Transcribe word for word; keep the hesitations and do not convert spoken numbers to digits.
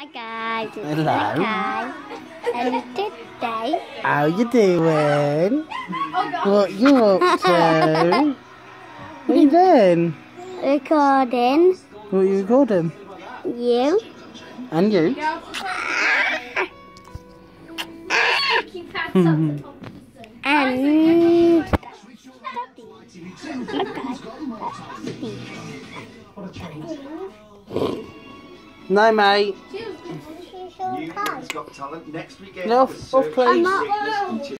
Hi guys, it's Hello. guys, and today, How you doing? What you up to? What you doing? recording What you recording? you. And you? And No, mate. You've got talent next weekend. Off, off, please.